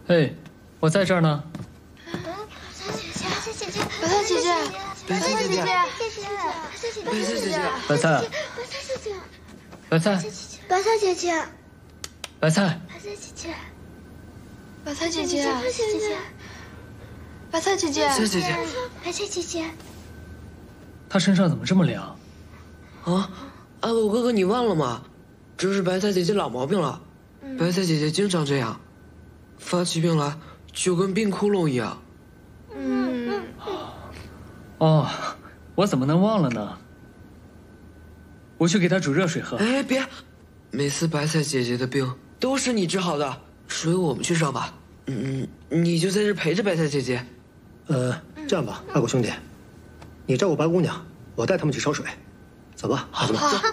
哎，我在这儿呢。 白菜姐姐，白菜姐姐， 白菜姐姐， 白菜，白菜， 白菜姐姐， 白菜， 白菜姐姐，白菜姐姐， 白菜姐姐， 白菜姐姐， 他身上怎么这么凉？ 啊，阿狗哥哥，你忘了吗？这是白菜姐姐老毛病了。白菜姐姐经常这样，发起病来就跟冰窟窿一样。 哦，我怎么能忘了呢？我去给她煮热水喝。 哎，别！每次白菜姐姐的病都是你治好的，所以我们去烧吧。你就在这陪着白菜姐姐。 这样吧，二狗兄弟，你照顾白姑娘，我带他们去烧水。走吧，孩子们。走。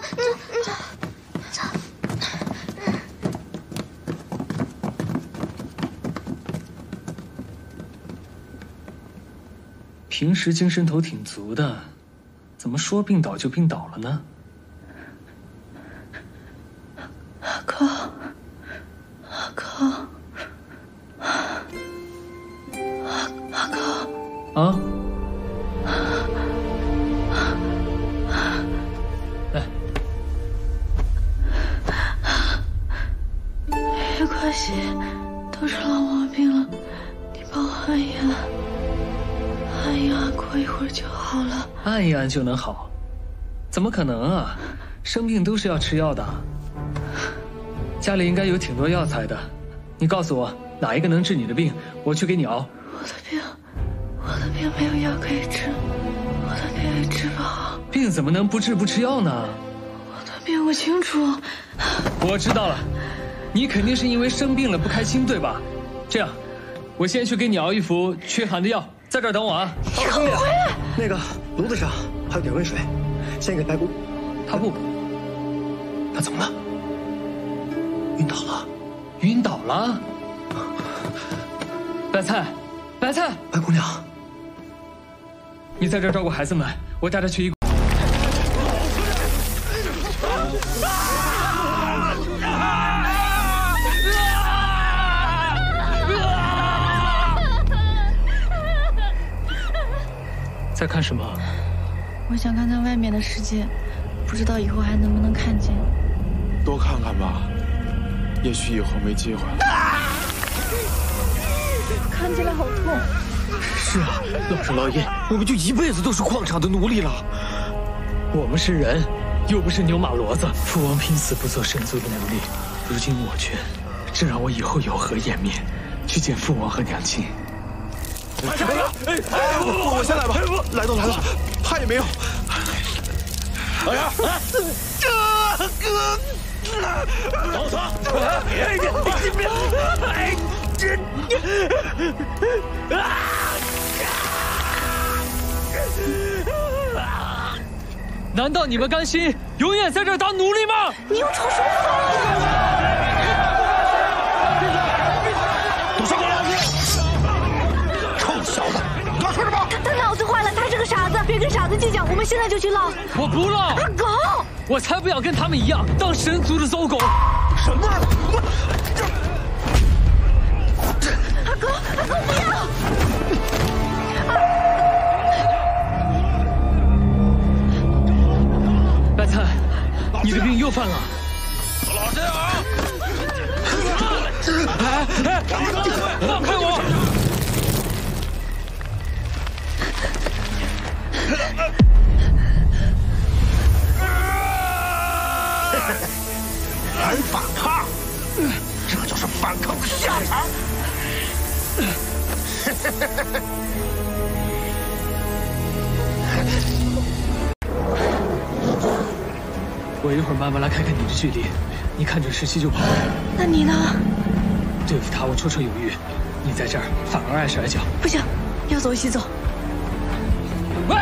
平时精神头挺足的，怎么说病倒就病倒了呢？ 阿狗，阿狗， 啊？来， 没关系，都是老毛病了，你帮我按一按。按一按，过一会儿就好了。 按一按就能好？怎么可能啊！生病都是要吃药的。家里应该有挺多药材的，你告诉我哪一个能治你的病，我去给你熬。 我的病没有药可以治，我的病也治不好。 病怎么能不治不吃药呢？ 我的病我清楚。 我知道了，你肯定是因为生病了不开心，对吧？这样，我先去给你熬一服驱寒的药。在这儿等我啊！ 二狗兄弟，那个炉子上还有点温水，先给白姑。 他不， 他怎么了？晕倒了。 晕倒了？白菜，白菜， 白姑娘， 你在这儿照顾孩子们，我带她去医馆。在看什么？ 我想看看外面的世界，不知道以后还能不能看见。 多看看吧，也许以后没机会。 看起来好痛。 是啊，老少老爷，我们就一辈子都是矿场的奴隶了。我们是人，又不是牛马骡子。父王拼死不做神族的奴隶，如今我却，这让我以后有何颜面去见父王和娘亲？ 我先来吧。来都来了，怕也没有。老杨，走走！ 难道你们甘心永远在这儿当奴隶吗？ 你又吵什么风？ 都上来！臭小子，你刚说什么？ 他脑子坏了，他是个傻子，别跟傻子计较。我们现在就去捞。 我不捞。 阿狗， 我才不要跟他们一样当神族的走狗。 什么？ 阿狗不要！ 白菜，你的病又犯了。 老实点啊！ 放开我！ 还反抗，这就是反抗的下场。 我一会儿慢慢来看看你的距离，你看准时机就跑。 那你呢？ 对付他我绰绰有余，你在这儿反而碍手碍脚。 不行，要走一起走。 喂！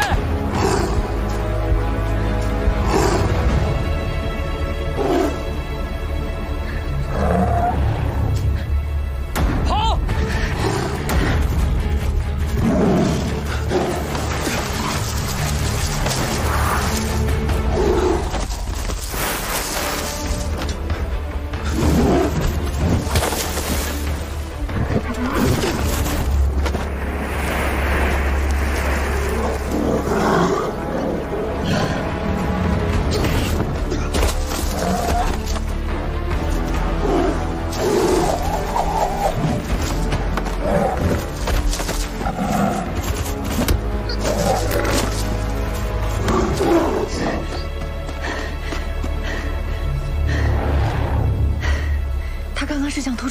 跑！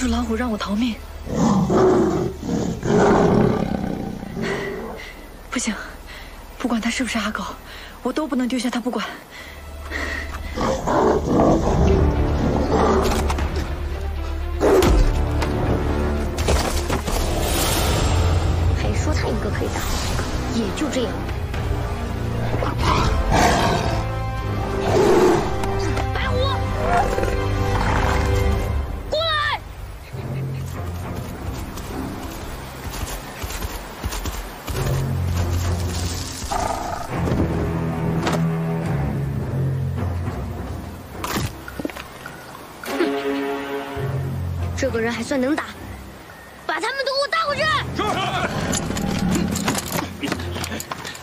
是老虎让我逃命。不行，不管他是不是阿狗，我都不能丢下他不管。 还说他一个可以打，也就这样。白虎，过来！这个人还算能打，把他们都给我带回去！